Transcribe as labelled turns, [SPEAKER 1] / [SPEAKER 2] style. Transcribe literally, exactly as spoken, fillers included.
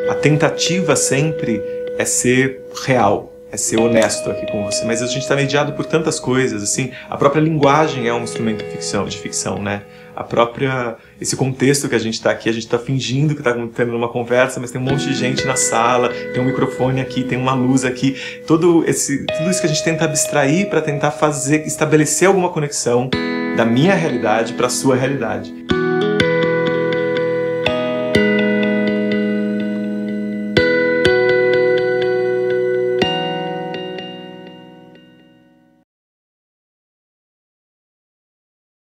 [SPEAKER 1] a tentativa sempre é ser real, é ser honesto aqui com você, mas a gente está mediado por tantas coisas, assim, a própria linguagem é um instrumento de ficção, de ficção, né? A própria, esse contexto que a gente está aqui, a gente está fingindo que está tendo uma conversa, mas tem um monte de gente na sala, tem um microfone aqui, tem uma luz aqui, todo esse, tudo isso que a gente tenta abstrair para tentar fazer, estabelecer alguma conexão da minha realidade para a sua realidade.